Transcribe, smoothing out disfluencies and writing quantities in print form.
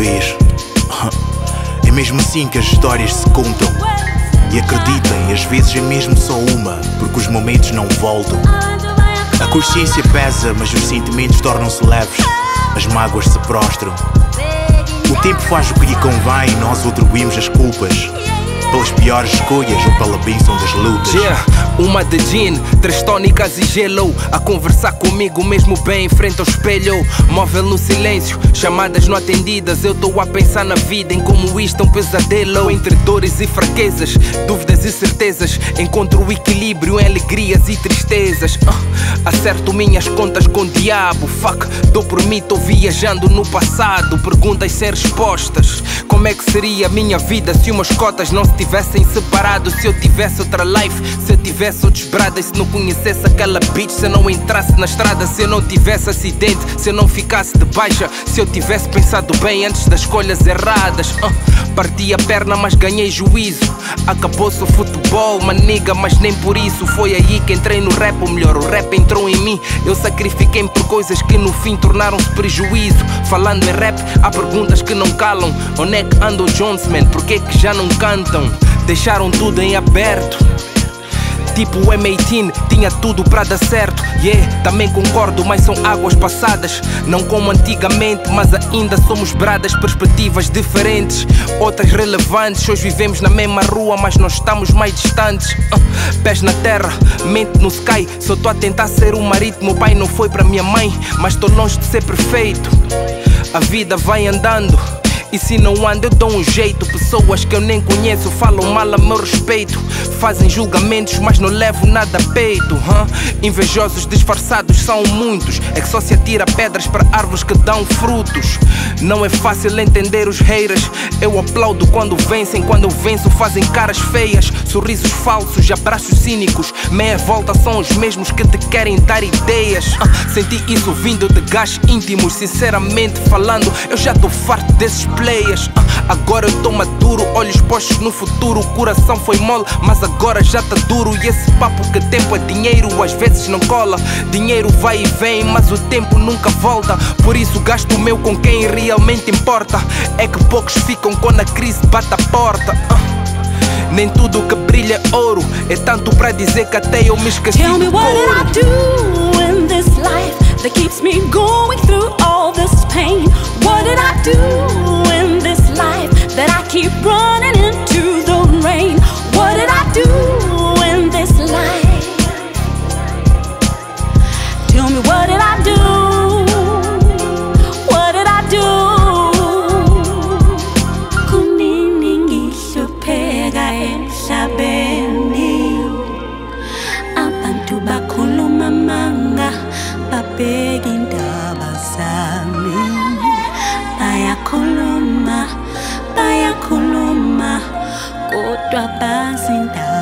vez. É mesmo assim que as histórias se contam. E acreditem, às vezes é mesmo só uma, porque os momentos não voltam. A consciência pesa, mas os sentimentos tornam-se leves. As mágoas se prostram. O tempo faz o que lhe convém e nós atribuímos as culpas pelas piores escolhas ou pela bênção das lutas. Uma de gin, 3 tónicas e gelo, a conversar comigo mesmo bem em frente ao espelho. Móvel no silêncio, chamadas não atendidas. Eu estou a pensar na vida, em como isto é um pesadelo. Entre dores e fraquezas, dúvidas e certezas, encontro o equilíbrio em alegrias e tristezas. Acerto minhas contas com o diabo. Fuck, dou por mim, tô viajando no passado. Perguntas sem respostas. Como é que seria a minha vida se umas cotas não se tivessem separado? Se eu tivesse outra life, se eu tivesse outros bradas, se não conhecesse aquela bitch, se eu não entrasse na estrada, se eu não tivesse acidente, se eu não ficasse de baixa, se eu tivesse pensado bem antes das escolhas erradas. Parti a perna mas ganhei juízo. Acabou-se o futebol, maniga, mas nem por isso. Foi aí que entrei no rap, ou melhor, o rap entrou em mim. Eu sacrifiquei-me por coisas que no fim tornaram-se prejuízo. Falando em rap, há perguntas que não calam. Onde é que anda o Jonesman? Por que já não cantam? Deixaram tudo em aberto. Tipo o M18, tinha tudo pra dar certo. Também concordo, mas são águas passadas. Não como antigamente, mas ainda somos bradas. Perspectivas diferentes, outras relevantes. Hoje vivemos na mesma rua, mas nós estamos mais distantes. Pés na terra, mente no sky. Só tô a tentar ser um marido. Meu pai não foi pra minha mãe, mas tô longe de ser perfeito. A vida vai andando, e se não anda eu dou um jeito. Pessoas que eu nem conheço falam mal a meu respeito. Fazem julgamentos mas não levo nada a peito. Invejosos disfarçados são muitos. É que só se atira pedras para árvores que dão frutos. Não é fácil entender os haters. Eu aplaudo quando vencem, quando eu venço fazem caras feias. Sorrisos falsos, abraços cínicos. Meia volta são os mesmos que te querem dar ideias. Senti isso vindo de gajos íntimos. Sinceramente falando, eu já tô farto desses players. Agora eu tô maduro, olhos postos no futuro. O coração foi mole, mas agora já tá duro. E esse papo que tempo é dinheiro às vezes não cola. Dinheiro vai e vem, mas o tempo nunca volta. Por isso gasto o meu com quem realmente importa. É que poucos ficam quando a crise bate a porta. Nem tudo que brilha é ouro. É tanto pra dizer que até eu me esqueci do couro. Tell me what did I do in this life that keeps me going through all this pain? What did I do in this life that I keep running into the rain? What did I do in this life? Tell me what did I do? What did I do? Kuningi pega emhlabeni. Abantu bakhuluma manga, babheka indaba zami. Bayakhuluma, kodwa bazi indaba.